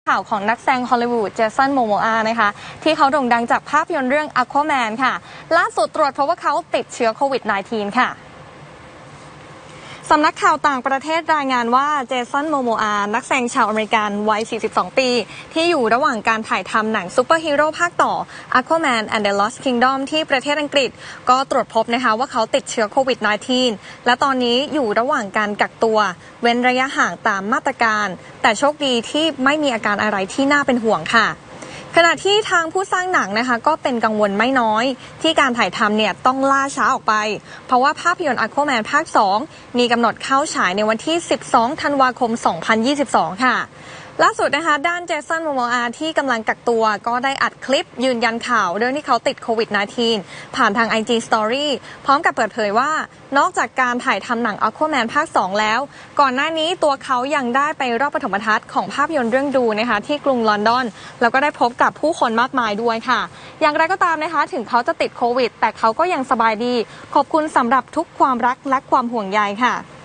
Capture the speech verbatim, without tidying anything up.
ข่าวของนักแสดงฮอลลีวูดเจสันโมโมอานะคะที่เขาโด่งดังจากภาพยนตร์เรื่อง Aquaman ค่ะล่าสุดตรวจพบว่าเขาติดเชื้อโควิด สิบเก้า ค่ะสำนักข่าวต่างประเทศรายงานว่าเจสันโมโมอานักแสดงชาวอเมริกันวัย สี่สิบสอง ปีที่อยู่ระหว่างการถ่ายทำหนังซูเปอร์ฮีโร่ภาคต่อ Aquaman and the Lost Kingdom ที่ประเทศอังกฤษก็ตรวจพบนะคะว่าเขาติดเชื้อโควิด สิบเก้า และตอนนี้อยู่ระหว่างการกักตัวเว้นระยะห่างตามมาตรการแต่โชคดีที่ไม่มีอาการอะไรที่น่าเป็นห่วงค่ะขณะที่ทางผู้สร้างหนังนะคะก็เป็นกังวลไม่น้อยที่การถ่ายทำเนี่ยต้องล่าช้าออกไปเพราะว่าภาพยนตร์ Aquaman ภาค สอง มีกำหนดเข้าฉายในวันที่ สิบสอง ธันวาคม สองพันยี่สิบสอง ค่ะล่าสุดนะคะด้านเจสัน โมโมอาที่กำลังกักตัวก็ได้อัดคลิปยืนยันข่าวเรื่องที่เขาติดโควิด สิบเก้า ผ่านทาง ไอ จี Story พร้อมกับเปิดเผยว่านอกจากการถ่ายทำหนัง Aquaman ภาค สอง แล้วก่อนหน้านี้ตัวเขายังได้ไปรอบปฐมทัศน์ของภาพยนตร์เรื่องดูนะคะที่กรุงลอนดอนแล้วก็ได้พบกับผู้คนมากมายด้วยค่ะอย่างไรก็ตามนะคะถึงเขาจะติดโควิดแต่เขาก็ยังสบายดีขอบคุณสำหรับทุกความรักและความห่วงใยค่ะ